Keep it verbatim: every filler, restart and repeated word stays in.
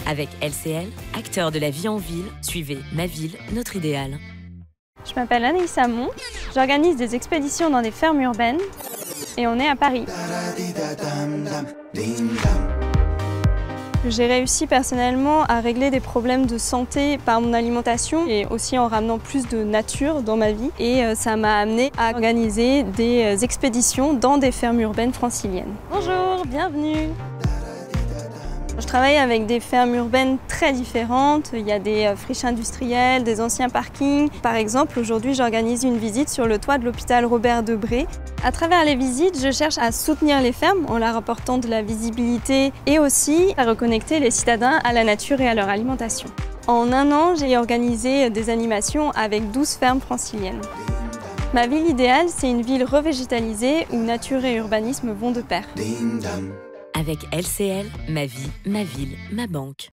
Avec L C L, acteur de la vie en ville, suivez Ma ville, notre idéal. Je m'appelle Anaïs Hamon, j'organise des expéditions dans des fermes urbaines et on est à Paris. J'ai réussi personnellement à régler des problèmes de santé par mon alimentation et aussi en ramenant plus de nature dans ma vie. Et ça m'a amené à organiser des expéditions dans des fermes urbaines franciliennes. Bonjour, bienvenue! Je travaille avec des fermes urbaines très différentes. Il y a des friches industrielles, des anciens parkings. Par exemple, aujourd'hui, j'organise une visite sur le toit de l'hôpital Robert Debré. À travers les visites, je cherche à soutenir les fermes en leur apportant de la visibilité et aussi à reconnecter les citadins à la nature et à leur alimentation. En un an, j'ai organisé des animations avec douze fermes franciliennes. Ma ville idéale, c'est une ville revégétalisée où nature et urbanisme vont de pair. Avec L C L, ma vie, ma ville, ma banque.